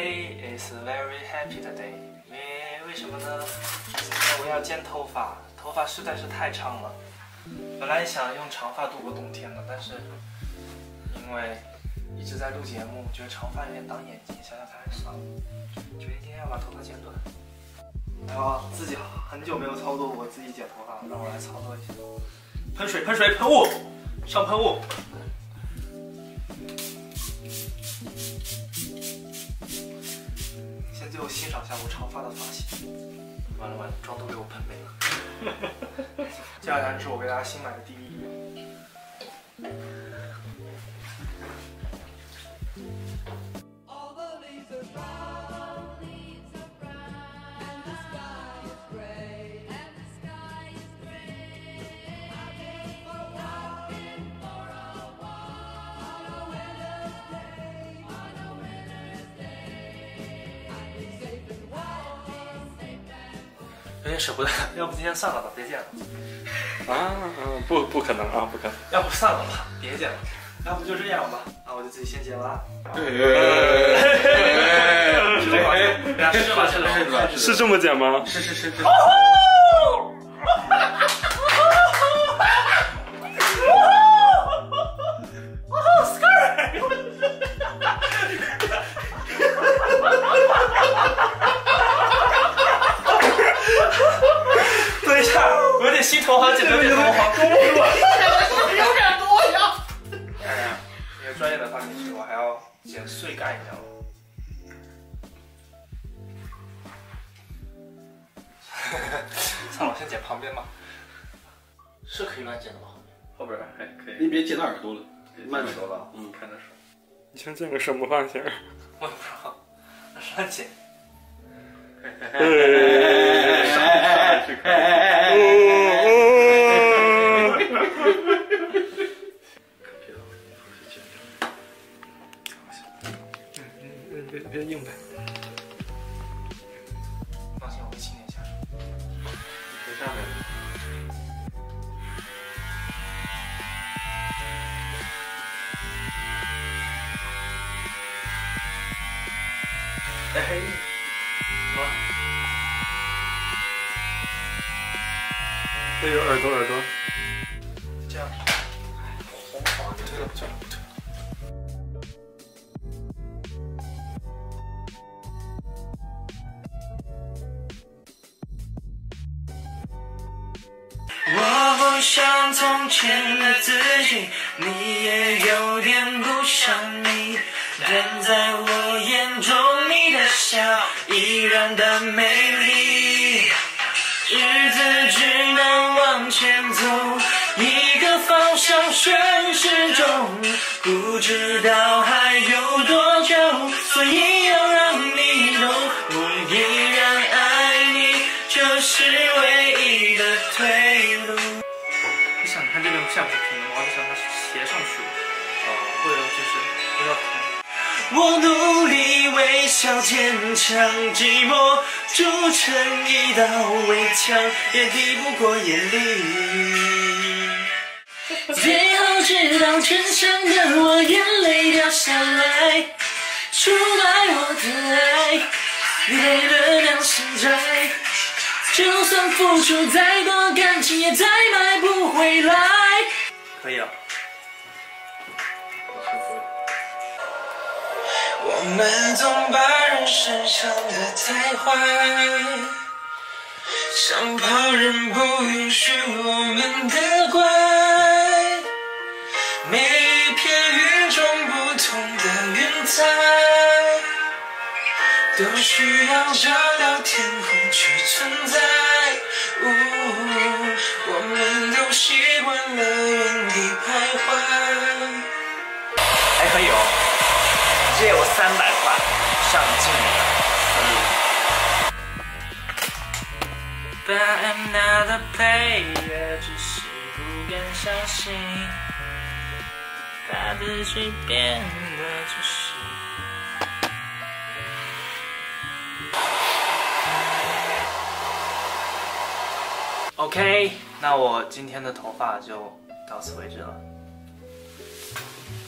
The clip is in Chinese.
Today is a very happy day。为什么呢？今天我要剪头发，头发实在是太长了。本来想用长发度过冬天的，但是因为一直在录节目，觉得长发有点挡眼睛，想想还是算了，决定今天要把头发剪短。然后自己很久没有操作我自己剪头发了，让我来操作一下。喷水，喷水，喷雾，上喷雾。先最后欣赏一下我长发的发型。完了完了，妆都被我喷没了。接下来是我给大家新买的第一个。有点舍不得，要不今天算了吧，别剪了。 不可能啊，不可能。 要不算了吧，别剪了。要不就这样吧，那我就自己先剪了。 是这么剪吗？ 是。等一下，我有点心疼，好像剪得有点多，好有点多呀！哎呀，一个专业的发型师，我还要剪碎干，你知道吗？算了，我先剪旁边吧。是可以乱剪的吗？ 后边还可以。 你别剪到耳朵了， 慢点多了。看着爽。 你想剪个什么发型？ 我也不知道，那是乱剪。 别硬呗。 放心，我会轻点下手。 在上面。 哎，什么？ 这有耳朵。 这样。红黄的，对了，这样不对。我不像从前的自己，你也有点不像你，但在我眼中，你的笑依然的美丽。日子只能往前走，一个方向顺时钟，不知道还有多久，所以要让你懂，我依然爱你，这是唯一的退路。你想看这边像不是平的吗？我就想它斜上去了，或者就是不要平。我努力微笑坚强，寂寞筑成一道围墙，也抵不过眼泪。最后知道真相的我，眼泪掉下来，出卖我的爱，累了两心债。就算付出再多，感情也再买不回来。可以了。我们总把人生想得太坏，像旁人不允许我们的怪。每一片与众不同的云彩，都需要找到天空去存在。我们都习惯了原地徘徊。还可以哦。借我300块，上进的。But I'm not a player， 只是不敢相信，把自己变得只是。OK， 那我今天的头发就到此为止了。